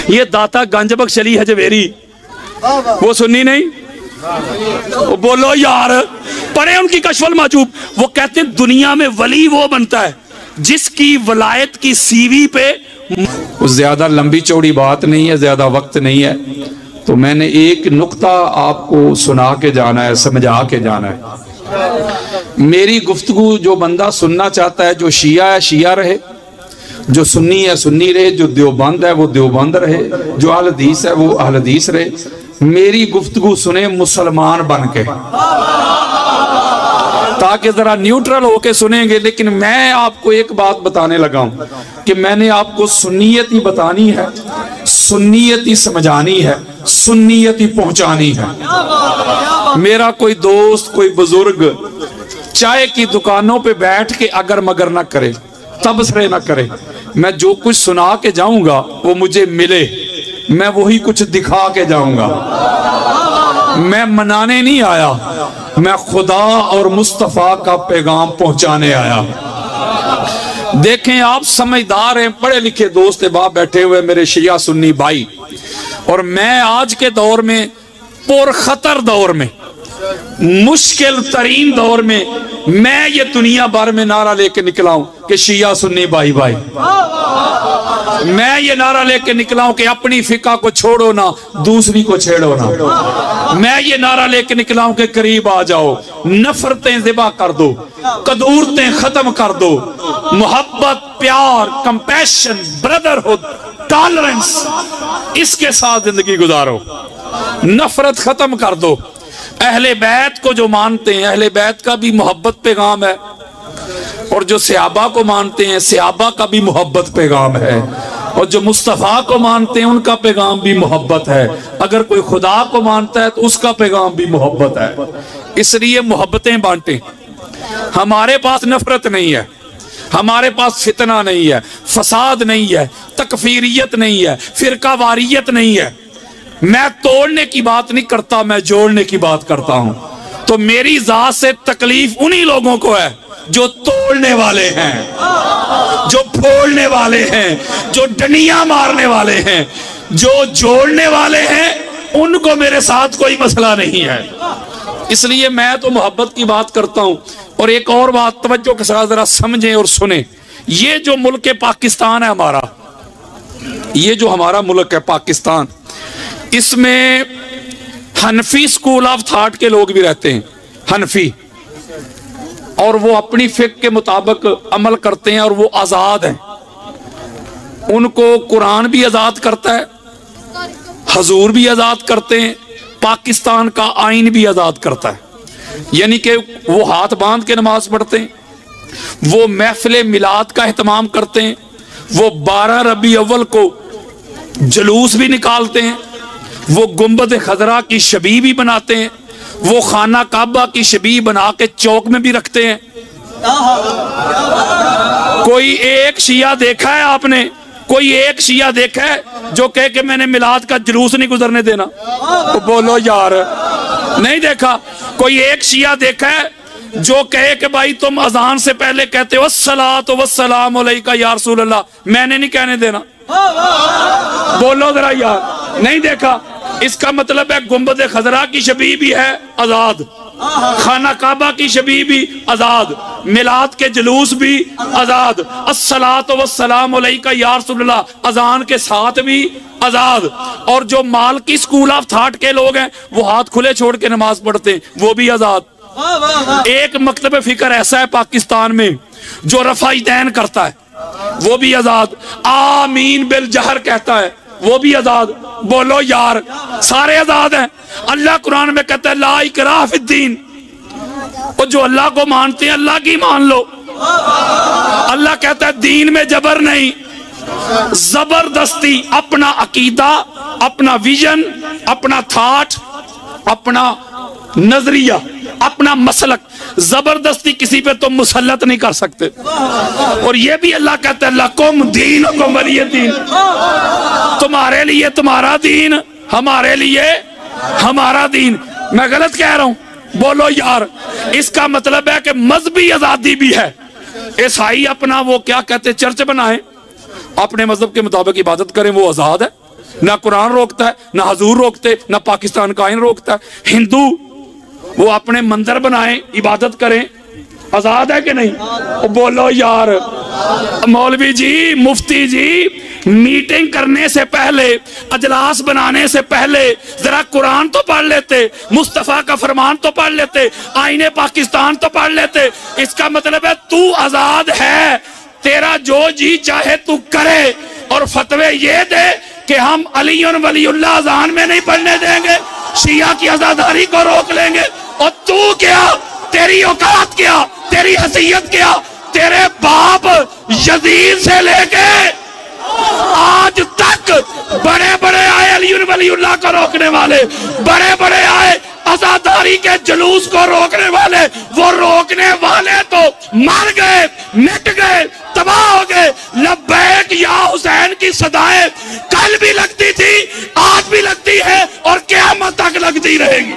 ये दाता गंज बख्श अली हजवेरी वो सुन्नी नहीं? वो बोलो यार, पढ़े उनकी कशफुल माजूब। वो कहते हैं दुनिया में वली वो बनता है जिसकी वलायत की सीवी पे, ज्यादा लंबी चौड़ी बात नहीं है, ज्यादा वक्त नहीं है, तो मैंने एक नुक्ता आपको सुना के जाना है, समझा के जाना है। मेरी गुफ्तगू जो बंदा सुनना चाहता है, जो शिया है शिया रहे, जो सुन्नी है सुन्नी रहे, जो देवबंद है वो देवबंद रहे, जो अहल हदीस है वो अहल हदीस रहे। मेरी गुफ्तगू सुने मुसलमान बन के, ताकि जरा न्यूट्रल होके सुनेंगे। लेकिन मैं आपको एक बात बताने लगा हूं कि मैंने आपको सुन्नियत ही बतानी है, सुन्नियत ही समझानी है, सुन्नियत ही पहुंचानी है। मेरा कोई दोस्त, कोई बुजुर्ग चाय की दुकानों पे बैठ के अगर मगर ना करे, तबसरे ना करे, मैं जो कुछ सुना के जाऊंगा वो मुझे मिले, मैं वही कुछ दिखा के जाऊंगा। मैं मनाने नहीं आया, मैं खुदा और मुस्तफा का पैगाम पहुंचाने आया। देखें, आप समझदार हैं, पढ़े लिखे दोस्त बाप बैठे हुए मेरे शिया सुन्नी भाई, और मैं आज के दौर में, पुरखतर दौर में, मुश्किल तरीन दौर में, मैं ये दुनिया भर में नारा लेके निकला हूं कि शिया सुन्नी भाई भाई। मैं ये नारा लेके निकला हूं कि अपनी फिका को छोड़ो ना, दूसरी को छेड़ो ना। मैं ये नारा लेके निकला हूं कि करीब आ जाओ, नफरतें ज़िबा कर दो, कदूरतें खत्म कर दो, मोहब्बत, प्यार, कंपैशन, ब्रदरहुड, टॉलरेंस, इसके साथ जिंदगी गुजारो, नफरत खत्म कर दो। अहले बैत को जो मानते हैं, अहले बैत का भी मोहब्बत पैगाम है, और जो सहाबा को मानते हैं, सहाबा का भी मोहब्बत पैगाम है, और जो मुस्तफ़ा को मानते हैं उनका पैगाम भी मोहब्बत है। अगर कोई खुदा को मानता है तो उसका पैगाम भी मोहब्बत है। इसलिए मोहब्बतें बांटें। हमारे पास नफरत नहीं है, हमारे पास फितना नहीं है, फसाद नहीं है, तकफीरियत नहीं है, फिरकावारियत नहीं है। मैं तोड़ने की बात नहीं करता, मैं जोड़ने की बात करता हूं। तो मेरी जात से तकलीफ उन्हीं लोगों को है जो तोड़ने वाले हैं, जो फोड़ने वाले हैं, जो डंडियां मारने वाले हैं। जो जोड़ने वाले हैं उनको मेरे साथ कोई मसला नहीं है। इसलिए मैं तो मोहब्बत की बात करता हूं। और एक और बात तवज्जो के साथ जरा समझें और सुने। ये जो मुल्क पाकिस्तान है हमारा, ये जो हमारा मुल्क है पाकिस्तान, इसमें हनफी स्कूल ऑफ थॉट के लोग भी रहते हैं, हनफी, और वो अपनी फिक्र के मुताबिक अमल करते हैं और वो आज़ाद हैं। उनको कुरान भी आज़ाद करता है, हजूर भी आज़ाद करते हैं, पाकिस्तान का आइन भी आज़ाद करता है। यानी कि वो हाथ बांध के नमाज पढ़ते हैं, वो महफिल मिलाद का एहतमाम करते हैं, वो 12 रबी अव्वल को जुलूस भी निकालते हैं, वो गुंबद खजरा की शबी भी बनाते हैं, वो खाना काबा की शबी बना के चौक में भी रखते हैं। कोई एक शिया देखा है आपने? कोई एक शिया देखा है जो कहे कि मैंने मिलाद का जुलूस नहीं गुजरने देना? तो बोलो यार, नहीं देखा। कोई एक शिया देखा है जो कहे कि भाई तुम अजान से पहले कहते हो अस्सलातु वस्सलामु अलैका या रसूल अल्लाह, मैंने नहीं कहने देना? बोलो जरा यार, नहीं देखा। इसका मतलब है गुंबद खजरा की शबी भी है आजाद, खाना काबा की शबी भी आजाद, मिलाद के जुलूस भी आजाद, अस्सलातु वस्सलामु अलैका या रसूलल्लाह अजान के साथ भी आजाद। और जो मालकी स्कूल ऑफ थॉट के लोग हैं वो हाथ खुले छोड़ के नमाज पढ़ते हैं, वो भी आजाद। एक मकतब फिक्र ऐसा है पाकिस्तान में जो रफ़ाई दैन करता है, वो भी आजाद। आमीन बिल जहर कहता है, वो भी आजाद। बोलो यार, सारे आजाद हैं। अल्लाह कुरान में कहता है ला इकराह फिद्दीन, और जो अल्लाह को मानते हैं अल्लाह की मान लो। अल्लाह कहता है दीन में जबर नहीं, जबरदस्ती अपना अकीदा, अपना विजन, अपना थॉट, अपना नजरिया, अपना मसलक जबरदस्ती किसी पे तुम मुसल्लत नहीं कर सकते। और ये भी अल्लाह कहता है लकुम दीनुकुम वलिय दीन, तुम्हारे लिए तुम्हारा दीन, हमारे लिए हमारा दीन। मैं गलत कह रहा हूं? बोलो यार। इसका मतलब है कि मजहबी आजादी भी है। ईसाई अपना वो क्या कहते चर्च बनाए, अपने मजहब के मुताबिक इबादत करें, वो आजाद है। ना कुरान रोकता है, ना हजूर रोकते, ना पाकिस्तान का आइन रोकता है। हिंदू वो अपने मंदिर बनाए, इबादत करें, आजाद है कि नहीं? बोलो यार। मौलवी जी, मुफ्ती जी, मीटिंग करने से पहले, अजलास बनाने से पहले जरा कुरान तो पढ़ लेते, मुस्तफा का फरमान तो पढ़ लेते, आईने पाकिस्तान तो पढ़ लेते। इसका मतलब है तू आजाद है, तेरा जो जी चाहे तू करे, और फतवे ये दे कि हम अली वलीउल्लाह अज़ान में नहीं पढ़ने देंगे, शिया की आजादारी को रोक लेंगे। और तू क्या, तेरी औकात क्या, तेरी हैसियत क्या? तेरे बाप यजीद से लेके आज तक बड़े बड़े आए अली वलीउल्लाह को रोकने वाले, बड़े बड़े आए आजादारी के जुलूस को रोकने वाले। वो रोकने वाले तो मर गए, मिट गए, तबाह हो गए। लब्बैक या हुसैन की सदाएं कल भी लगती थी, आज भी लगती है, और क़यामत तक लगती रहेगी।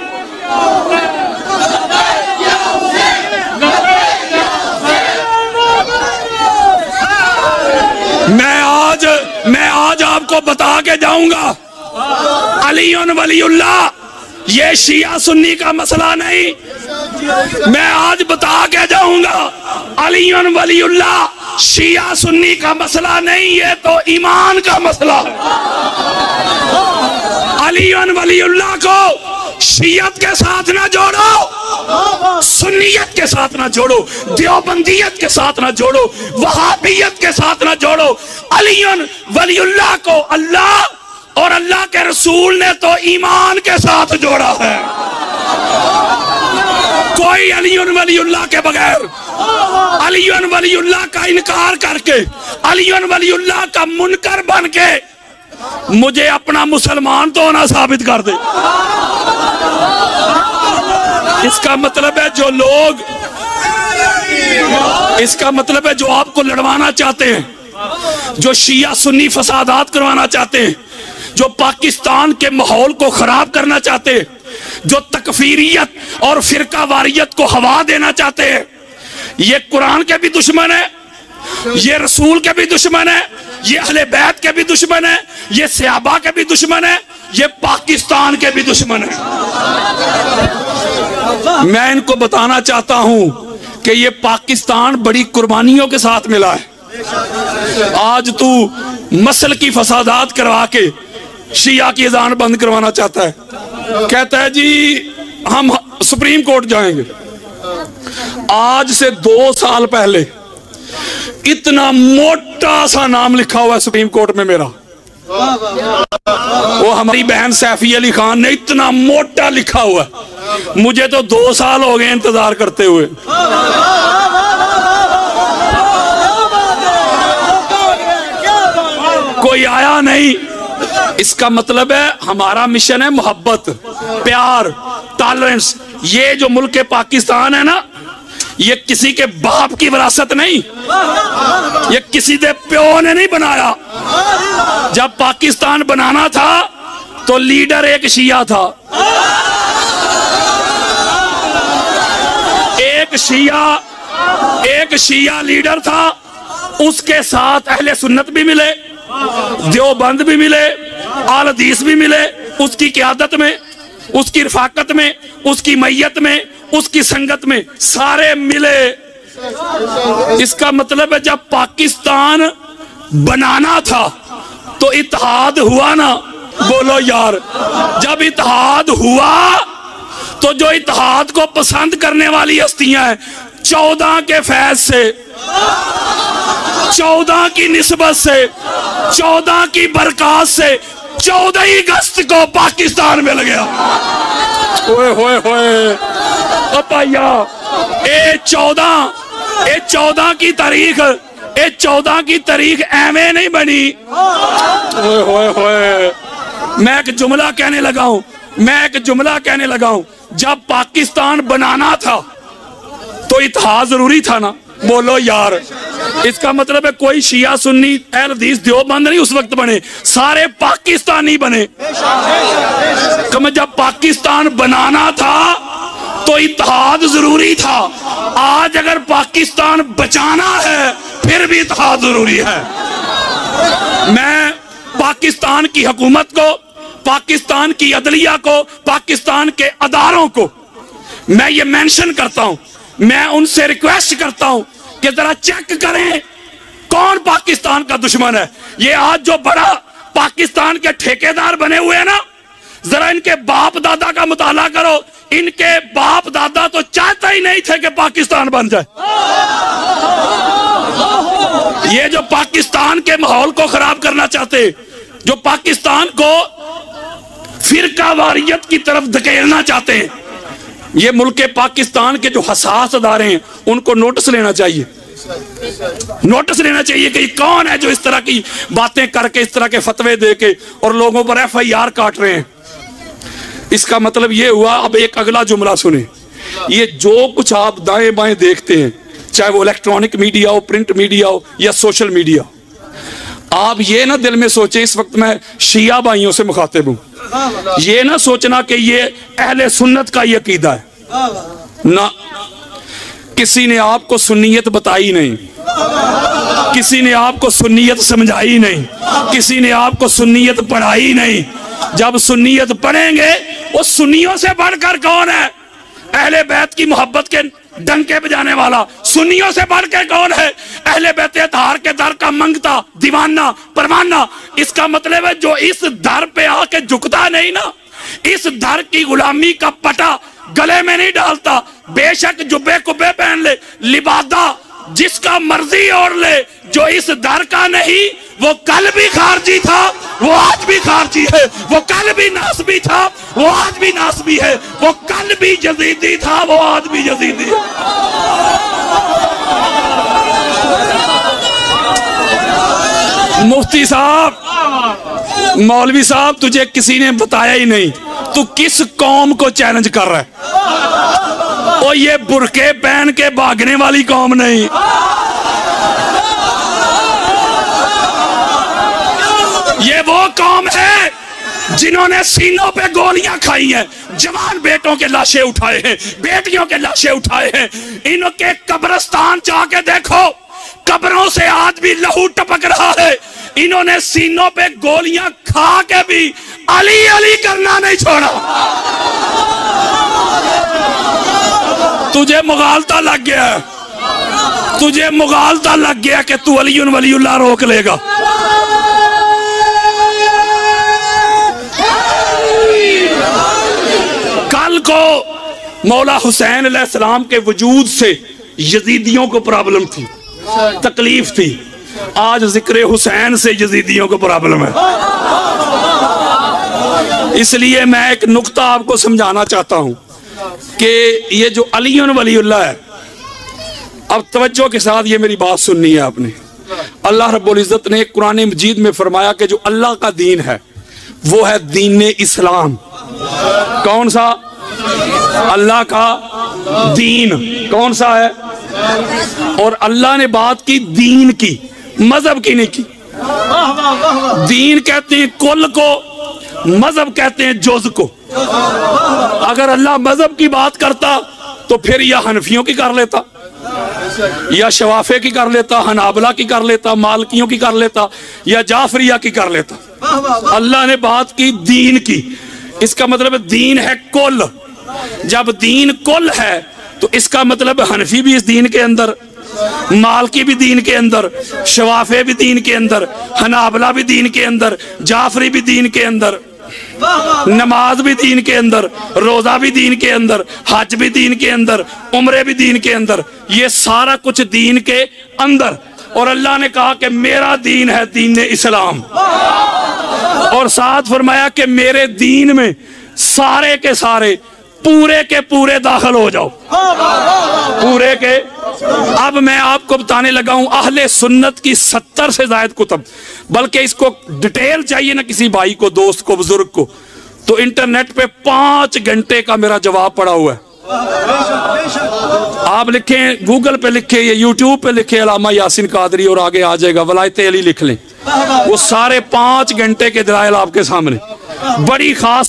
मैं आज आपको बता के जाऊंगा, अली वलीउल्लाह ये शिया सुन्नी का मसला नहीं। मैं आज बता के जाऊंगा, अली वलीउल्लाह शिया सुन्नी का मसला नहीं, ये तो ईमान का मसला है। अली वलीउल्लाह को शियत के साथ ना जोड़ो, सुन्नियत के साथ ना जोड़ो, देवबंदियत के साथ ना जोड़ो, वहाबियत के साथ ना जोड़ो। अली वलीउल्लाह को अल्लाह और अल्लाह के रसूल ने तो ईमान के साथ जोड़ा है। कोई अली वलीउल्लाह के बगैर, अली वलीउल्लाह का इनकार करके, अली वलीउल्लाह का मुनकर बन के मुझे अपना मुसलमान तो ना साबित कर दे। इसका मतलब है जो लोग, इसका मतलब है जो आपको लड़वाना चाहते हैं, जो शिया सुन्नी फसादात करवाना चाहते हैं, जो पाकिस्तान के माहौल को खराब करना चाहते हैं, जो तकफीरियत और फिरका वारियत को हवा देना चाहते हैं, ये कुरान के भी दुश्मन है, ये रसूल के भी दुश्मन है, ये अहले बैत के भी दुश्मन है, ये सहाबा के भी दुश्मन है, ये पाकिस्तान के भी दुश्मन है। मैं इनको बताना चाहता हूं कि ये पाकिस्तान बड़ी कुर्बानियों के साथ मिला है। आज तू मसल की फसादात करवा के शिया की अजान बंद करवाना चाहता है, कहता है जी हम सुप्रीम कोर्ट जाएंगे। आज से 2 साल पहले इतना मोटा सा नाम लिखा हुआ है सुप्रीम कोर्ट में मेरा, वो हमारी बहन सैफी अली खान ने इतना मोटा लिखा हुआ है। मुझे तो 2 साल हो गए इंतजार करते हुए। कोई आया नहीं। इसका मतलब है हमारा मिशन है मोहब्बत, प्यार, टॉलरेंस। ये जो मुल्क पाकिस्तान है ना, ये किसी के बाप की विरासत नहीं, ये किसी के प्यो ने नहीं बनाया। जब पाकिस्तान बनाना था तो लीडर एक शिया था, एक शिया लीडर था। उसके साथ अहले सुन्नत भी मिले, देवबंद भी मिले, आल हदीस भी मिले। उसकी क़यादत में, उसकी रफाकत में, उसकी मैयत में, उसकी संगत में सारे मिले। इसका मतलब है जब पाकिस्तान बनाना था तो इत्तेहाद हुआ ना। बोलो यार, जब इत्तेहाद हुआ तो जो इत्तेहाद को पसंद करने वाली हस्तियां हैं, 14 के फैज से, 14 की निस्बत से, 14 की बरकत से 14 अगस्त को पाकिस्तान में लग गया। ओए होए होए पाइया, ए 14 की तारीख, ए 14 की तारीख एवं नहीं बनी। ओए होए होए, मैं एक जुमला कहने लगा हूं, जब पाकिस्तान बनाना था तो इत्तेहाद जरूरी था ना। बोलो यार, इसका मतलब है कोई शिया सुन्नी अहले हदीस देवबंद नहीं उस वक्त बने, सारे पाकिस्तानी बने। जब पाकिस्तान बनाना था तो इत्तेहाद जरूरी था। आज अगर पाकिस्तान बचाना है फिर भी इत्तेहाद जरूरी है। पाकिस्तान की हुकूमत को, पाकिस्तान की अदलिया को, पाकिस्तान के अदारों को मैं ये मेंशन करता हूं, मैं उनसे रिक्वेस्ट करता हूं कि जरा चेक करें कौन पाकिस्तान का दुश्मन है। ये आज जो बड़ा पाकिस्तान के ठेकेदार बने हुए हैं ना, जरा इनके बाप दादा का मुताला करो। इनके बाप दादा तो चाहते ही नहीं थे कि पाकिस्तान बन जाए। ये जो पाकिस्तान के माहौल को खराब करना चाहते, जो पाकिस्तान को फिरकावारियत की तरफ धकेलना चाहते हैं, ये मुल्क पाकिस्तान के जो हसास अदारे हैं उनको नोटिस लेना चाहिए। नोटिस लेना चाहिए कि कौन है जो इस तरह की बातें करके, इस तरह के फतवे देके और लोगों पर FIR काट रहे हैं। इसका मतलब ये हुआ, अब एक अगला जुमला सुने, ये जो कुछ आप दाएं बाएं देखते हैं, चाहे वो इलेक्ट्रॉनिक मीडिया हो, प्रिंट मीडिया हो या सोशल मीडिया, आप ये ना दिल में सोचे, इस वक्त मैं शिया भाइयों से मुखातिब हूं, ये ना सोचना कि ये अहले सुन्नत का ये अकीदा है ना। किसी ने आपको सुन्नियत बताई नहीं, किसी ने आपको सुन्नियत समझाई नहीं, किसी ने आपको सुन्नियत पढ़ाई नहीं। जब सुन्नियत पढ़ेंगे, वो सुन्नियों से बढ़कर कौन है? अहले बैत की मोहब्बत के डंके बजाने वाला सुन्नियों से बढ़ के कौन है? अहले बैत अतहार के दर का मंगता, दीवाना, परवाना। इसका मतलब है जो इस दर पे आके झुकता नहीं ना, इस दर की गुलामी का पटा गले में नहीं डालता, बेशक जुब्बे कुब्बे पहन ले, लिबादा जिसका मर्जी ओढ़ ले, जो इस दर का नहीं, वो कल भी खारजी था, वो आज भी खारजी है, वो कल भी नासबी था, वो आज भी नासबी है, वो कल भी यजीदी था, वो आज भी यजीदी है। मुफ्ती साहब, मौलवी साहब, तुझे किसी ने बताया ही नहीं, तू किस कौम को चैलेंज कर रहा है? और ये बुरके पहन के भागने वाली कौम नहीं, ये वो कौम है जिन्होंने सीनों पे गोलियां खाई हैं, जवान बेटों के लाशें उठाए हैं, बेटियों के लाशें उठाए हैं। इनके कब्रिस्तान जाके देखो, कब्रों से आज भी लहू टपक रहा है। इन्होंने सीनों पे गोलियां खा के भी अली अली करना नहीं छोड़ा। तुझे मुगालता लग गया, तुझे मुगालता लग गया कि तू अली वलीउल्लाह रोक लेगा। कल को मौला हुसैन अलैहिस्सलाम के वजूद से यजीदियों को प्रॉब्लम थी, तकलीफ थी। आज जिक्र हुसैन से यजीदियों को प्रॉब्लम है। इसलिए मैं एक नुक्ता आपको समझाना चाहता हूं कि ये जो अली वलीउल्लाह है, अब तवज्जो के साथ ये मेरी बात सुननी है आपने। अल्लाह रब्बुल इज्जत ने कुरान मजीद में फरमाया कि जो अल्लाह का दीन है वो है दीन इस्लाम। कौन सा? अल्लाह का दीन कौन सा है? और अल्लाह ने बात की दीन की, मजहब की नहीं की। दीन कहते हैं कुल को, मजहब कहते हैं जुज को। अगर अल्लाह मजहब की बात करता तो फिर या हनफियों की कर लेता, या शवाफे की कर लेता, हनाबला की कर लेता, मालकियों की कर लेता, या जाफरिया की कर लेता। अल्लाह ने बात की दीन की, इसका मतलब दीन है कुल। जब दीन कुल है तो इसका मतलब हनफी भी इस दीन के अंदर, मालकी भी दीन के अंदर, शवाफे भी दीन के अंदर, हनाबला भी दीन के अंदर, जाफरी भी दीन के अंदर, नमाज भी दीन के अंदर, रोजा भी दीन के अंदर, हज भी दीन के अंदर, उम्रे भी दीन के अंदर, ये सारा कुछ दीन के अंदर। और अल्लाह ने कहा कि मेरा दीन है दीन इस्लाम, और साथ फरमाया कि मेरे दीन में सारे के सारे, पूरे के पूरे दाखिल हो जाओ, पूरे के। अब मैं आपको बताने लगा हूं अहले सुन्नत की 70 से ज्यादा कुतुब, बल्कि इसको डिटेल चाहिए ना किसी भाई को, दोस्त को, बुजुर्ग को, तो इंटरनेट पे 5 घंटे का मेरा जवाब पड़ा हुआ है। आप लिखें, गूगल पे लिखे या यूट्यूब पे लिखे अल्लामा यासीन कादरी और आगे आ जाएगा, वलायते अली लिख लें, वो सारे 5 घंटे के दलाइल आपके सामने। बड़ी खास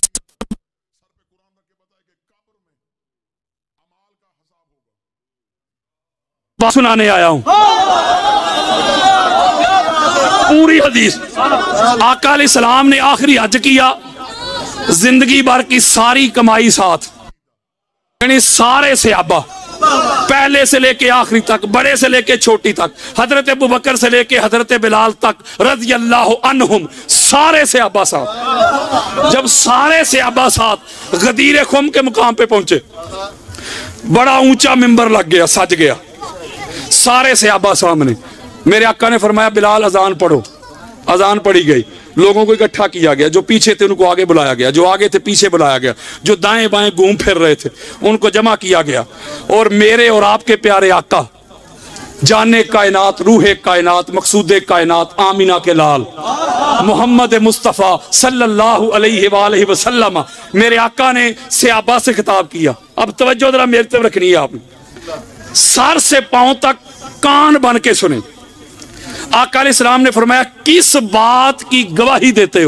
सुनाने आया हूं। पूरी हदीस। आका अलैहिस्सलाम ने आखिरी हज किया, जिंदगी भर की सारी कमाई साथ, यानी सारे सहाबा पहले से लेके आखिरी तक, बड़े से लेके छोटी तक, हजरत अबू बकर से लेके हजरत बिलाल तक रज़ी अल्लाह अन्हुम, सारे सहाबा साथ। जब सारे सहाबा साथ गदीर खुम के मुकाम पे पहुंचे, बड़ा ऊंचा मिंबर लग गया, सज गया, सारे सहाबा सामने। मेरे आका ने फरमाया बिलाल अजान पढ़ो। अजान पढ़ी गई, लोगों को इकट्ठा किया गया, जो पीछे थे उनको आगे बुलाया गया, जो आगे थे पीछे बुलाया गया, जो दाएं बाएं घूम फिर रहे थे उनको जमा किया गया। और मेरे और आपके प्यारे आका, जाने कायनात, रूहे कायनात, मकसूदे कायनात, आमीना के लाल मोहम्मद मुस्तफ़ा सल्लल्लाहु अलैहि वसल्लम, मेरे आका ने सहाबा से खिताब किया। अब तवज्जो जरा मेरी तरफ रखनी है आपने, सर से पांव तक कान बन के सुने। आका अलैहिस्सलाम ने फरमाया किस बात की गवाही देते हो?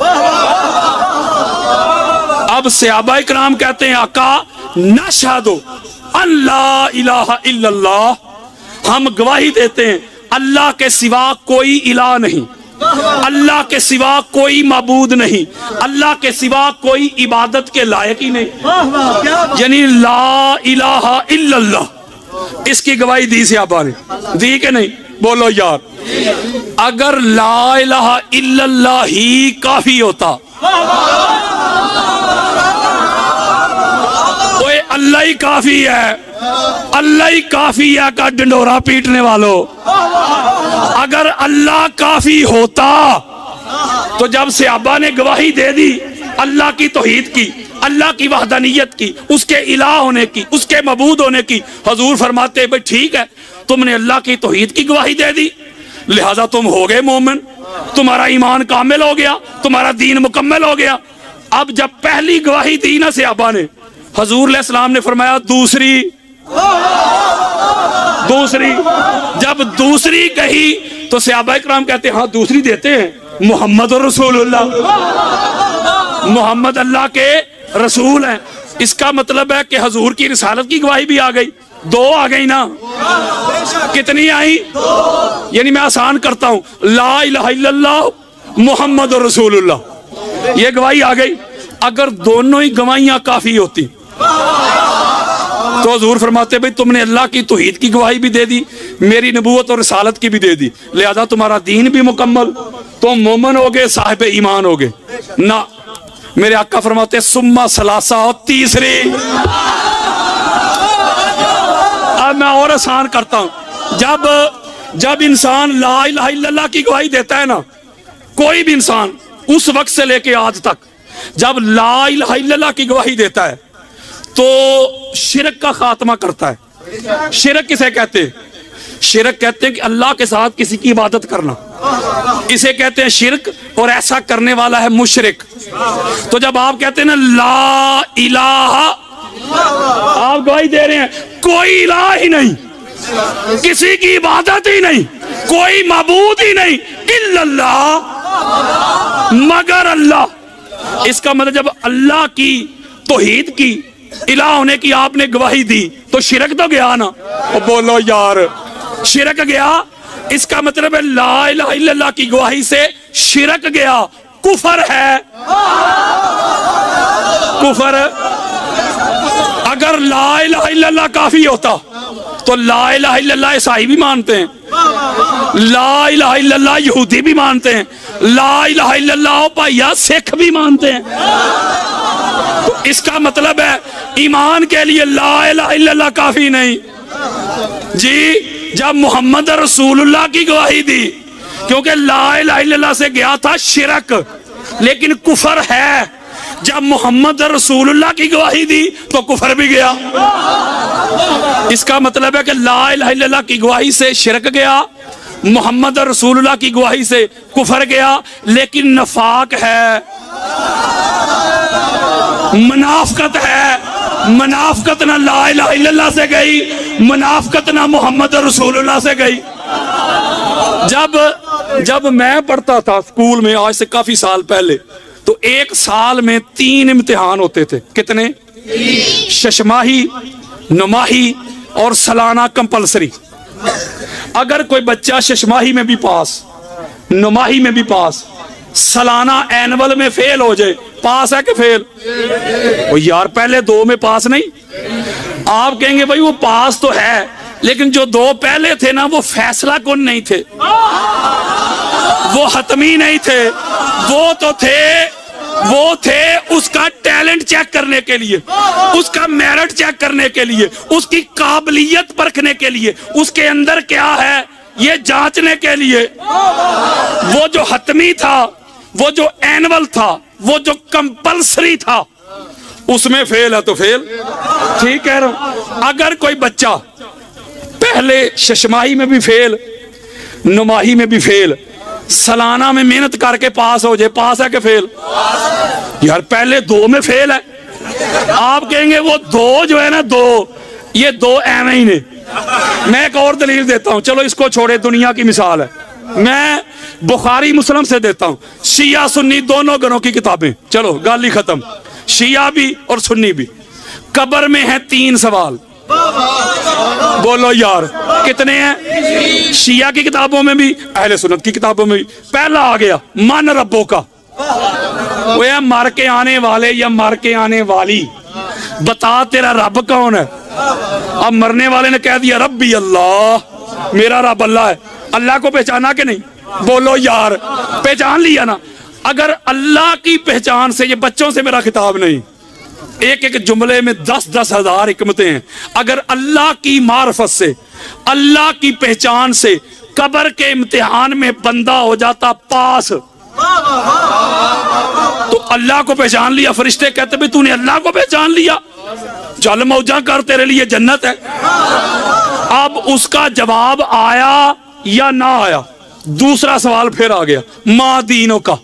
अब सहाबा इकराम कहते हैं आका नशहदु अल्ला इलाहा इल्लल्लाह, हम गवाही देते हैं अल्लाह के सिवा कोई इलाह नहीं, अल्लाह के सिवा कोई माबूद नहीं, अल्लाह के सिवा कोई इबादत के लायक ही नहीं, यानी ला इलाहा इल्लल्लाह, इसकी गवाही दी सहाबा ने, दी कि नहीं? बोलो यार, अगर ला इलाहा इल्लल्लाह ही काफी होता, ओए अल्लाह ही काफी है, अल्लाह ही काफी है का डंडोरा पीटने वालों, अगर अल्लाह काफी होता तो जब सहाबा ने गवाही दे दी अल्लाह की तौहीद की, अल्लाह की वहदानियत की, उसके इलाह होने की, उसके मबूद होने की, हुजूर फरमाते भाई ठीक है, तुमने अल्लाह की तौहीद की गवाही दे दी, लिहाजा तुम हो गए मोमिन, तुम्हारा ईमान कामिल हो गया, तुम्हारा दीन मुकम्मल हो गया। अब जब पहली गवाही दी ना सहाबा ने, हुजूर अलैहिस्सलाम ने फरमाया दूसरी, जब दूसरी कही तो सहाबा इकराम कहते हैं हाँ दूसरी देते हैं, मोहम्मद और रसूलुल्लाह, मोहम्मद अल्लाह के रसूल हैं। इसका मतलब है कि हुजूर की रिसालत की गवाही भी आ गई, दो आ गई ना, कितनी आई? यानी मैं आसान करता हूं, ला इलाहा इल्लल्लाह मोहम्मद और रसूलुल्लाह, ये गवाही आ गई। अगर दोनों ही गवाहियां काफी होती तो हुजूर फरमाते भाई तुमने अल्लाह की तौहीद की गवाही भी दे दी, मेरी नबूवत और रिसालत की भी दे दी, लिहाजा तुम्हारा दीन भी मुकम्मल, तुम मोमिन हो गए, साहिब ईमान हो गए ना। मेरे आका फरमाते सुम्मा सलासा, और तीसरी। अब मैं और आसान करता हूं, जब इंसान ला इलाहा इल्लल्लाह की गवाही देता है ना, कोई भी इंसान उस वक्त से लेके आज तक जब ला इलाहा इल्लल्लाह की गवाही देता है तो शिरक का खात्मा करता है। शिरक किसे कहते हैं? शिरक कहते हैं कि अल्लाह के साथ किसी की इबादत करना, इसे कहते हैं शिरक, और ऐसा करने वाला है मुशरिक। तो जब आप कहते हैं ना ला इलाहा, आप गवाही दे रहे हैं कोई इलाह ही नहीं, किसी की इबादत ही नहीं, कोई माबूद ही नहीं, इल्लल्लाह, मगर अल्लाह। इसका मतलब जब अल्लाह की तौहीद की, इलाह होने की आपने गवाही दी तो शिरक तो गया ना। और बोलो यार, शिरक गया। इसका मतलब है ला इलाहा इल्लल्लाह की गवाही से शिरक गया, कुफर है, कुफर। अगर ला इलाहा इल्लल्लाह काफी होता तो ला इलाहा इल्लल्लाह ईसाई भी मानते हैं, ला इलाहा इल्लल्लाह यहूदी भी मानते हैं, ला इलाहा इल्लल्लाह भैया सिख भी मानते हैं। तो इसका मतलब है ईमान के लिए ला इलाहा इल्लल्लाह काफी नहीं जी। जब मोहम्मद रसूलुल्लाह की गवाही दी, क्योंकि ला इलाहा इल्लल्लाह से गया था शिरक, लेकिन कुफर है। जब मोहम्मद रसूलुल्लाह की गवाही दी तो कुफर भी गया। इसका मतलब है कि ला इलाहा इल्लल्लाह की गवाही से शिरक गया, मोहम्मद रसूलुल्लाह की गवाही से कुफर गया, लेकिन नफाक है, मुनाफकत है। मुनाफकत ना ला इलाहा इल्लल्लाह से गई, मुनाफकत ना मोहम्मद रसूलुल्लाह से गई। जब मैं पढ़ता था स्कूल में, आज से काफी साल पहले, तो एक साल में 3 इम्तिहान होते थे। कितने? शशमाही, नुमाही और सालाना कंपलसरी। अगर कोई बच्चा शशमाही में भी पास, नुमाही में भी पास, सालाना एनुअल में फेल हो जाए, पास है कि फेल? वो यार पहले 2 में पास नहीं। आप कहेंगे भाई वो पास तो है, लेकिन जो 2 पहले थे ना वो फैसला कौन नहीं थे, वो हतमी नहीं थे, वो थे उसका टैलेंट चेक करने के लिए, उसका मेरिट चेक करने के लिए, उसकी काबिलियत परखने के लिए, उसके अंदर क्या है ये जांचने के लिए। वो जो हतमी था, वो जो एनुअल था, वो जो कंपल्सरी था, उसमें फेल है तो फेल। ठीक कह रहा हूं। अगर कोई बच्चा पहले शशमाही में भी फेल, नुमाही में भी फेल, सालाना में मेहनत करके पास हो जाए, पास है कि फेल? यार पहले 2 में फेल है। आप कहेंगे वो 2 जो है ना, 2 ये 2 एवं ही ने। मैं एक और दलील देता हूं, चलो इसको छोड़े, दुनिया की मिसाल है, मैं बुखारी मुस्लिम से देता हूं। शिया सुन्नी दोनों घरों की किताबें, चलो गाली खत्म, शिया भी और सुन्नी भी। कब्र में है 3 सवाल, बोलो यार कितने हैं? शिया की किताबों में भी, अहले सुन्नत की किताबों में भी। पहला आ गया मन रब्बों का, वो है मर के आने वाले या मर के आने वाली, बता तेरा रब कौन है? अब मरने वाले ने कह दिया रब्बी अल्लाह, मेरा रब अल्लाह है। अल्लाह को पहचाना कि नहीं? बोलो यार, पहचान लिया ना। अगर अल्लाह की पहचान से, ये बच्चों से मेरा खिताब नहीं, एक एक जुमले में 10-10 हजार हिकमतें हैं। अगर अल्लाह की मार्फत से, अल्लाह की पहचान से कब्र के इम्तिहान में बंदा हो जाता पास, तो अल्लाह को पहचान लिया। फरिश्ते कहते भाई तूने अल्लाह को पहचान लिया, चल मौजा कर, तेरे लिए जन्नत है। अब उसका जवाब आया या ना आया? दूसरा सवाल फिर आ गया, माँ दीनों का,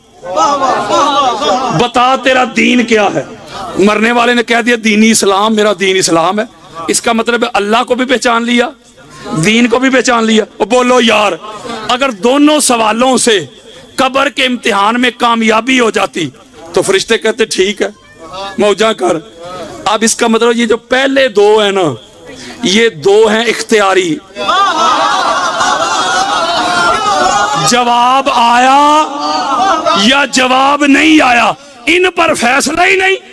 बता तेरा दीन क्या है? मरने वाले ने कह दिया दीनी इस्लाम, मेरा दीन इस्लाम है। इसका मतलब है अल्लाह को भी पहचान लिया, दीन को भी पहचान लिया। और बोलो यार, अगर दोनों सवालों से कब्र के इम्तिहान में कामयाबी हो जाती तो फरिश्ते कहते ठीक है मौजा कर। अब इसका मतलब ये जो पहले 2 है ना, ये 2 हैं इख्तियारी। जवाब आया या जवाब नहीं आया, इन पर फैसला ही नहीं,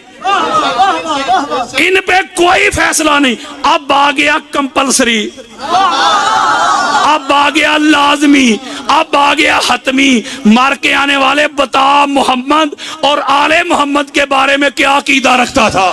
इन पे कोई फैसला नहीं। अब आ गया कंपल्सरी, अब आ गया लाजमी, अब आ गया हतमी। मार के आने वाले बता मोहम्मद और आले मोहम्मद के बारे में क्या अकीदा रखता था?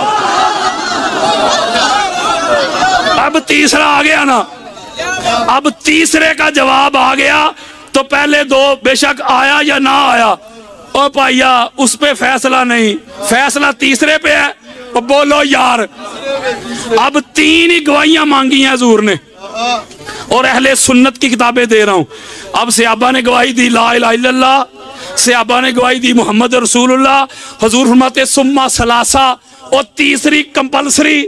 अब तीसरा आ गया ना, अब तीसरे का जवाब आ गया। तो पहले 2 बेशक आया या ना आया, ओ भाइया उस पे फैसला नहीं, फैसला तीसरे पे है। और बोलो यार, अब 3 ही गवाहियां मांगी हैं हुजूर ने, और अहले सुन्नत की किताबें दे रहा हूं। अब सहाबा ने गवाही दी ला इलाहा इल्लल्लाह, सहाबा ने गवाही दी मोहम्मद रसूलुल्लाह, हुजूर फरमाते सुम्मा सलासा, और तीसरी कंपल्सरी।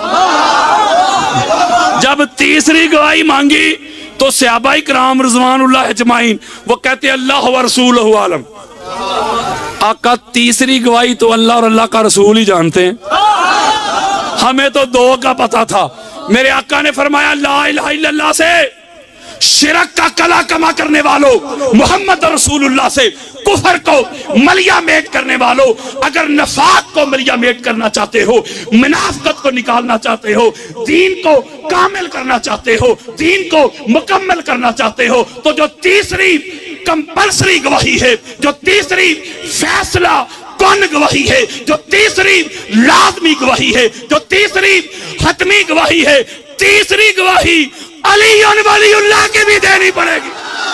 जब तीसरी गवाही मांगी तो सहाबाए किराम रिज़वानुल्लाह अजमाइन वो कहते अल्लाह व रसूलुहु आलम। आका तीसरी गवाही तो अल्लाह और अल्लाह का रसूल ही जानते हैं, हमें तो 2 का पता था। मेरे आका ने फरमाया ला इलाहा इल्लल्लाह से शिरक का कला कमा करने वालों, मोहम्मद रसूलुल्लाह से कुफर को मलिया मेट करने वालों, अगर नफाक को मलिया मेट करना चाहते हो, मुनाफिकत को निकालना चाहते हो, दीन को कामिल करना चाहते हो, दीन को मुकम्मल करना चाहते हो, तो जो तीसरी कंपल्सरी गवाही है, जो तीसरी फैसला कौन गवाही है, जो तीसरी लाजमी गवाही है, जो तीसरी हतमी गवाही है, तीसरी गवाही अली वलीउल्लाह की भी देनी पड़ेगी।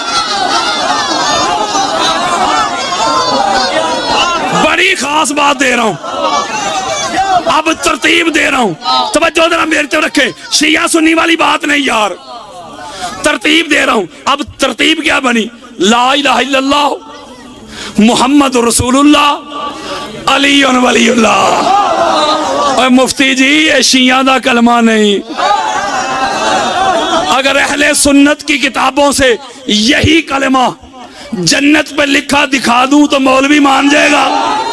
बड़ी खास बात दे रहा हूं, अब तरतीब दे रहा हूं, तवज्जो जरा मेरे तरफ रखे, शिया सुन्नी वाली बात नहीं यार, तरतीब दे रहा हूं। अब तरतीब क्या बनी? ला इलाहा इल्लल्लाह, मोहम्मद रसूलुल्लाह, अली वलीउल्लाह। और मुफ्ती जी ये शिया दा कलमा नहीं, अगर अहले सुन्नत की किताबों से यही कलमा जन्नत पे लिखा दिखा दूं तो मौलवी मान जाएगा।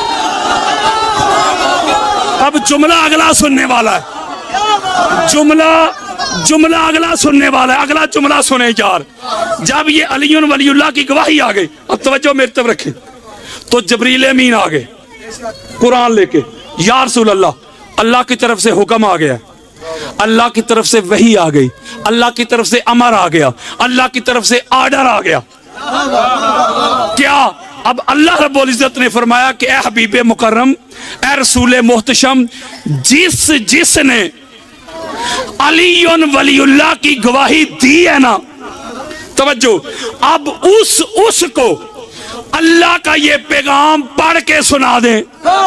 अब जुमला अगला सुनने वाला है, जुमला अगला सुनने वाला है। अगला जुमला सुने यार, जब ये अलीउन वलीउल्लाह की गवाही आ गई, अब तवज्जो मेरी तरफ रखें, तो जबरील अमीन आ गए कुरान लेके, या रसूल अल्लाह, अल्लाह की तरफ से हुक्म आ गया, अल्लाह की तरफ से वही आ गई, अल्लाह की तरफ से अमर आ गया, अल्लाह की तरफ से आर्डर आ गया। क्या? अब अल्लाह रब्बुल इज्जत ने फरमाया कि ए हबीबे मुकर्रम, ए रसूले मोहतशम, जिसने अलीउन वलीउल्लाह की गवाही दी है ना, तवज्जो, अब उसको अल्लाह का ये पैगाम पढ़ के सुना दे।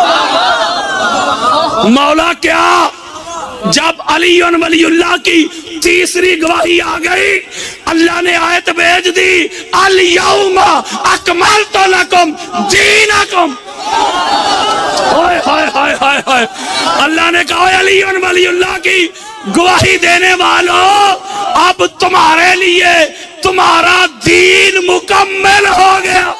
मौला क्या? जब अलीउन वलीउल्लाह की तीसरी गवाही आ गई, अल्लाह ने आयत भेज दी, अल यौमा अकमलतु लकुम दीनकुम। हाय हाय हाय हाय हाय, अल्लाह ने कहा अलीउन वलीउल्लाह की गवाही देने वालों, अब तुम्हारे लिए तुम्हारा दीन मुकम्मल हो गया।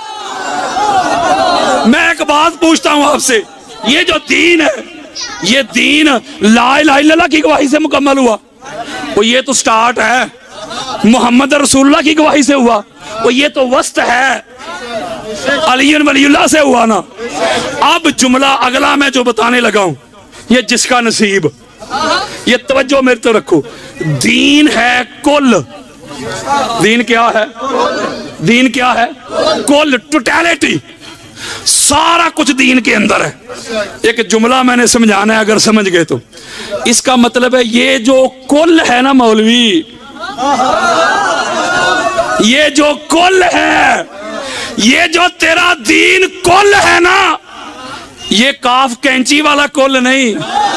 मैं एक बात पूछता हूं आपसे, ये जो दीन है, ये दीन ला इलाहा इल्लल्लाह की गवाही से मुकम्मल हुआ? वो ये तो स्टार्ट है, मोहम्मद रसूलुल्लाह की गवाही से हुआ, वो ये तो वस्त है, अलीउन वलीउल्लाह से हुआ ना। अब जुमला अगला मैं जो बताने लगा हूं, ये जिसका नसीब, ये तवज्जो मेरे तो रखो, दीन है कुल। दीन क्या है? दीन क्या है? कुल, टोटलिटी, सारा कुछ दीन के अंदर है। एक जुमला मैंने समझाना है, अगर समझ गए तो। इसका मतलब है ये जो कुल है ना मौलवी, ये जो कुल है, ये जो तेरा दीन कुल है ना, ये काफ कैंची वाला कुल नहीं।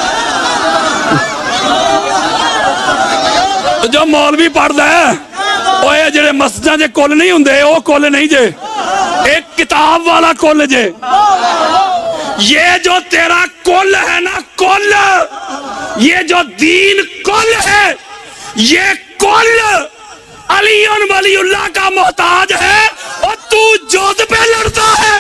जो मौलवी पढ़ता है ओए जेड़े मस्जिदां जे कुल नहीं हुंदे, वो कुल नहीं जे, एक किताब वाला कुल जे। ये जो तेरा कुल है ना, कुल, ये जो दीन कुल है, ये कुल अलीउन वलीउल्लाह का मोहताज है, और तू जोत पे लड़ता है।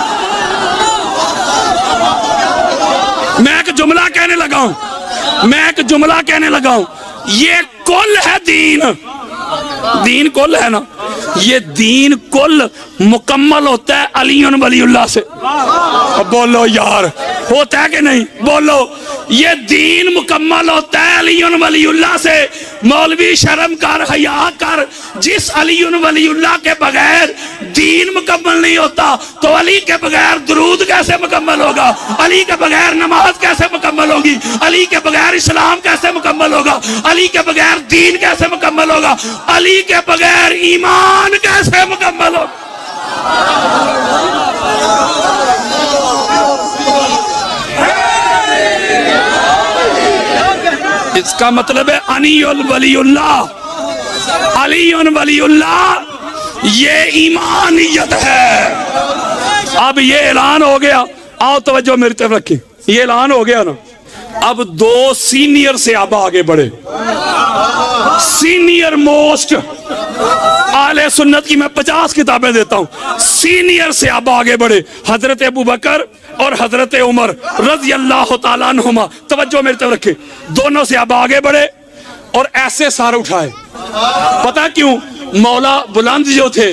मैं एक जुमला कहने लगा हूं, मैं एक जुमला कहने लगा हूं, ये कुल है दीन, दीन कुल है ना, ये दीन कुल मुकम्मल होता है अलीउन वलीउल्लाह से। बोलो यार, होता है कि नहीं? बोलो, ये दीन मुकम्मल होता है अलीउन वलीउल्लाह से। मौलवी शर्म कर, हया कर, जिस अलीउन वलीउल्लाह के बगैर दीन मुकम्मल नहीं होता, तो अली के बगैर दुरूद कैसे मुकम्मल होगा? अली के बगैर नमाज कैसे मुकम्मल होगी? अली के बगैर इस्लाम कैसे मुकम्मल होगा? अली के बगैर दीन कैसे मुकम्मल होगा? अली के बगैर ईमान कैसे मुकम्मल होगा? इसका मतलब है अलीउन वलीउल्लाह, अलीउन वलीउल्लाह ये ईमानियत है। अब ये ऐलान हो गया, आओ तवज्जो मेरी तरफ रखें, ये ऐलान हो गया ना। अब दो सीनियर से अब आगे बढ़े, सीनियर मोस्ट आले सुन्नत की मैं 50 किताबें देता हूं, सीनियर से अब आगे बढ़े, हजरत अबू बकर और हजरत उमर रज़ी अल्लाह तआला अन्हुमा। तवज्जो मेरी तरफ रखे, दोनों से अब आगे बढ़े और ऐसे सार उठाए। पता क्यों? मौला बुलंद जो थे,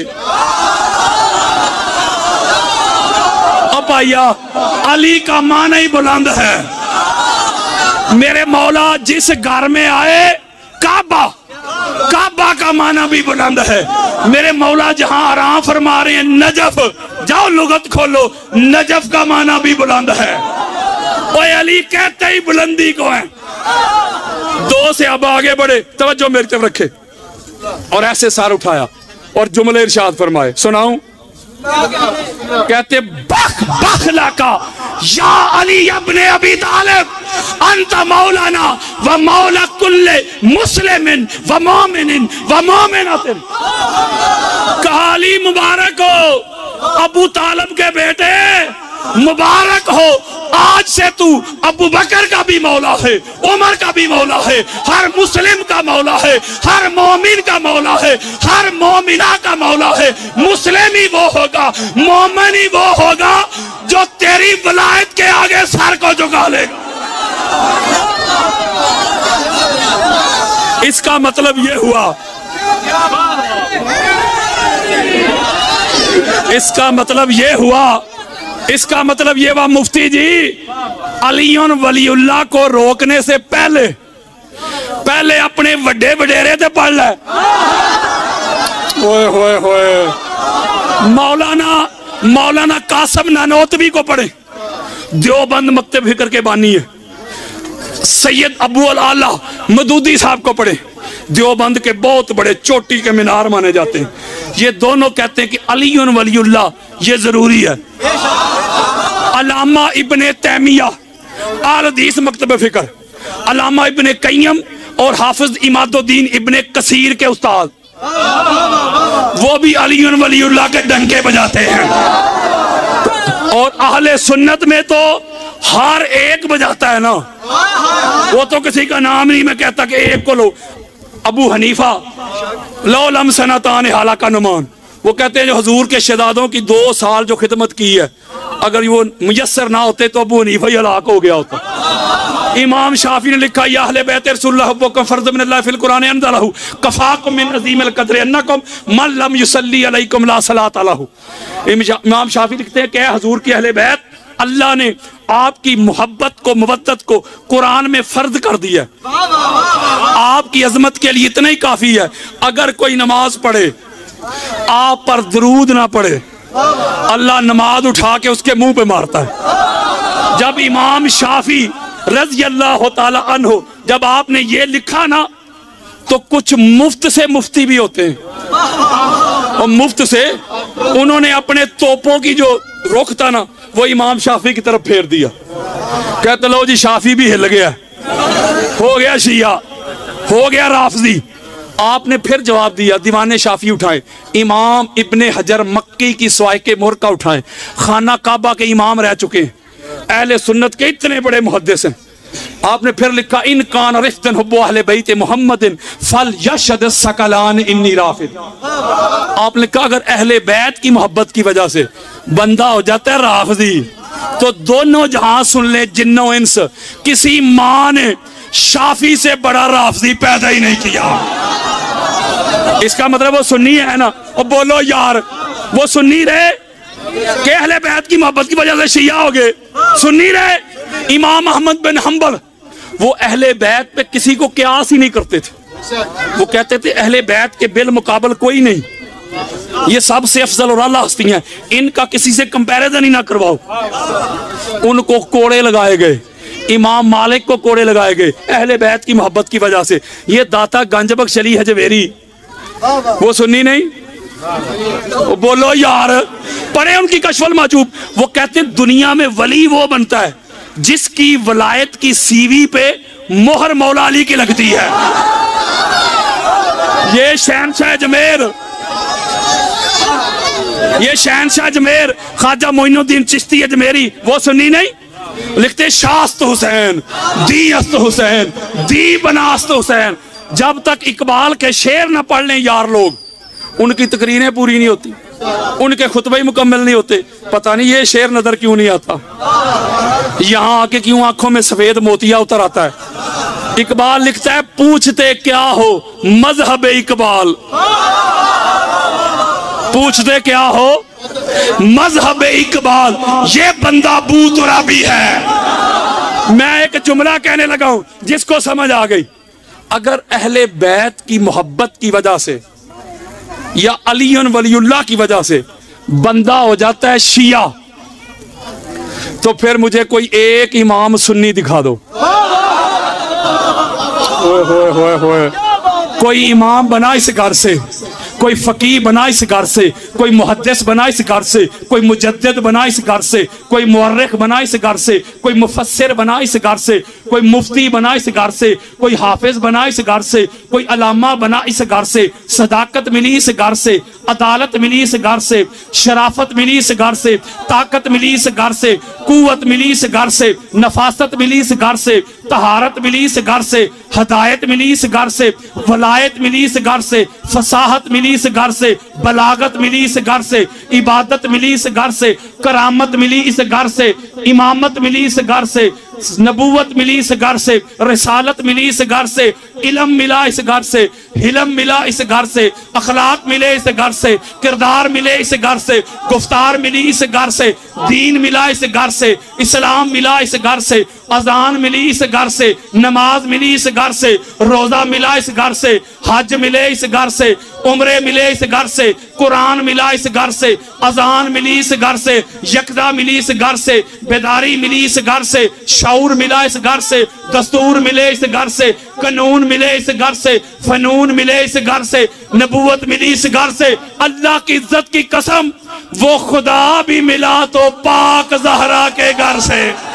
अब भैया अली का माना ही बुलंद है। मेरे मौला जिस घर में आए, काबा, काबा का माना भी बुलंद है। मेरे मौला जहां आराम फरमा रहे हैं, नजफ, जाओ लुगत खोलो, नजफ का माना भी बुलंद है। ओए अली कहते ही बुलंदी को है। दो से अब आगे बढ़े, तवज्जो मेरी तरफ रखे और ऐसे सार उठाया और जुमले इरशाद फरमाए, सुनाऊं? कहते बख बखला का या अली इब्ने अबी तालिब अंत मौलाना व मौला कुल्ले मुस्लिमिन व मोमिनिन व मोमिनतिन। कहा अली मुबारक हो, अबू तालिब के बेटे मुबारक हो, आज से तू अबू बकर का भी मौला है, उमर का भी मौला है, हर मुस्लिम का मौला है, हर मोमिन का मौला है, हर मोमिना का मौला है। मुस्लिम ही वो होगा, मोमिन ही वो होगा जो तेरी वलायत के आगे सर को झुका लेगा। इसका मतलब ये हुआ इसका मतलब ये हुआ, इसका मतलब ये हुआ मुफ्ती जी, अलीउन वलीउल्लाह को रोकने से पहले पहले अपने वड्डे वडेरे ते पढ़ ले। ओए होए होए, मौलाना कासिम नानोतवी को पढ़े, देवबंद मकतब फिक्र के बानी है। सैयद अबू अल आला मदूदी साहब को पढ़े, देवबंद के बहुत बड़े चोटी के मीनार माने जाते हैं। ये दोनों कहते हैं कि अलीउन वलीउल्लाह ये जरूरी है। अल्लामा इब्ने तैमिया आल हदीस मकतब फिक्र, अल्लामा इब्ने कय्यम और हाफिज इमादुद्दीन इब्ने कसीर के उस्ताद, वो भी अलीउन वलीउल्लाह के डंके बजाते हैं। और अहले सुन्नत में तो हर एक बजाता है ना, वो तो किसी का नाम नहीं मैं कहता कि एक को लो। अबू हनीफा लो लम सनतान हाला का नुमान, वो कहते हैं जो हुजूर के शहजादों की 2 साल जो खिदमत की है, अगर वो मुयस्सर ना होते तो अबू हनीफा ही हलाक हो गया होता। इमाम शाफी ने लिखा या अहले बैत रसूलुल्लाह हुब्बुकुम फर्ज़ मिनल्लाह फिल कुरान अनज़लहु कफ़ाकुम मिन अज़ीमिल क़द्र अन्नकुम मन लम युसल्ली अलैकुम ला सलात अलहु। इमाम शाफी लिखते हैं कि हुजूर की अहले बैत, अल्लाह ने आपकी मोहब्बत को, मुवद्दत को कुरान में फर्ज कर दिया। आपकी अजमत के लिए इतना ही काफी है, अगर कोई नमाज पढ़े आप पर दरूद ना पढ़े, अल्लाह नमाज उठा के उसके मुंह पे मारता है। जब इमाम शाफी रज़ी अल्लाह ताला अन्हु, जब आपने ये लिखा ना, तो कुछ मुफ्त से मुफ्ती भी होते हैं, और मुफ्त से उन्होंने अपने तोपों की जो रुख था ना, वो इमाम शाफी की तरफ फेर दिया। कहते लो जी शाफी भी हिल गया, हो गया शिया, हो गया राफजी। आपने फिर जवाब दिया, दीवाने शाफी उठाए, इमाम इब्ने हजर मक्की की स्वाय के मोरका उठाए, खाना काबा के इमाम रह चुके हैं, अहले सुन्नत के इतने बड़े मुहद्दिस हैं। आपने फिर लिखा इन कान रिफ्तन हुब्बु अहले बैत मुहम्मदिन फल यशद सकलान इन्नी राफिद। आपने लिखा अगर अहले बैत की मोहब्बत की वजह से बंदा हो जाता है राफजी, तो दोनों जहां सुन ले जिन्नो इंस, किसी मां ने शाफी से बड़ा राफजी पैदा ही नहीं किया। इसका मतलब वो सुन्नी है ना, और बोलो यार वो सुन्नी रहे कि अहले बैत की मोहब्बत की वजह से शिया हो गए, सुन्नी रहे। इमाम अहमद बिन हंबल वो अहले बैत पे किसी को क्यास ही नहीं करते थे, वो कहते थे अहले बैत के बिल मुकाबल कोई नहीं, ये सबसे अफजल और आला हस्ती हैं, इनका किसी से कंपैरिजन ही ना करवाओ। उनको कोड़े लगाए गए, इमाम मालिक को कोड़े लगाए गए अहले बैत की मोहब्बत की वजह से। ये दाता गंजबख्श अली हजवेरी वो सुन्नी नहीं, वो बोलो यार पढ़े उनकी कशफुल माजूब। वो कहते दुनिया में वली वो बनता है जिसकी वलायत की सीवी पे मोहर मौला अली की लगती है। ये शहनशाह अजमेर, ये शहनशाह अजमेर ख्वाजा मोइनुद्दीन चिश्ती अजमेरी वो सुन्नी नहीं, लिखते शास्त हुसैन दी अस्त हुसैन दी बनास्त हुसैन। जब तक इकबाल के शेर न पढ़ लें यार लोग, उनकी तकरीरें पूरी नहीं होती, उनके खुतबे मुकम्मल नहीं होते। पता नहीं ये शेर नजर क्यों नहीं आता, यहाँ आके क्यों आंखों में सफेद मोतिया उतर आता है। इकबाल लिखता है पूछते क्या हो मजहब इकबाल, पूछते क्या हो मजहब इकबाल, ये बंदा बूतरा भी है। मैं एक जुमला कहने लगा हूं जिसको समझ आ गई, अगर अहले बैत की मोहब्बत की वजह से या अलीउन वलीउल्लाह की वजह से बंदा हो जाता है शिया, तो फिर मुझे कोई एक इमाम सुन्नी दिखा दो। होए होए होए, कोई इमाम बना इस घर से, कोई फकीह बना इस घर से, कोई मुहद्दिस बना इस घर से, कोई मुजद्दिद बना इस घर से, कोई मुअर्रिख बना इस घर से, कोई मुफस्सिर बना इस घर से, कोई मुफ्ती बना इस घर से, कोई हाफिज बना इस घर से, कोई अलामा बना इस घर से, सदाकत मिली इस घर से, अदालत मिली इस घर से, शराफत मिली इस घर से, ताकत मिली इस घर से, कुव्वत मिली इस घर से, नफासत मिली इस घर से, तहारत मिली इस घर से, हदायत मिली इस घर से, वलायत मिली इस घर से, फसाहत मिली इस घर से, बलागत मिली इस घर से, इबादत मिली इस घर से, करामत मिली इस घर से, इमामत मिली इस घर से, नबूवत मिली इस घर से, रिसालत मिली इस घर से, इल्म मिला इस घर से, हिलम मिला इस घर से, अखलाक मिले इस घर से, किरदार मिले इस घर से, गुफ्तार मिली इस घर से, दीन मिला इस घर से, इस्लाम मिला इस घर से, अजान मिली इस घर से, नमाज मिली इस घर से, रोजा मिला इस घर से, हज मिले इस घर से, उम्रे मिले इस घर से, कुरान मिला इस घर से, अजान मिली इस घर से, यकदा मिली इस घर से, बेदारी मिली इस घर से, शऊर मिला इस घर से, दस्तूर मिले इस घर से, कानून मिले इस घर से, फनून मिले इस घर से, नबूवत मिली इस घर से। अल्लाह की इज्जत की कसम, वो खुदा भी मिला तो पाक ज़हरा के घर से।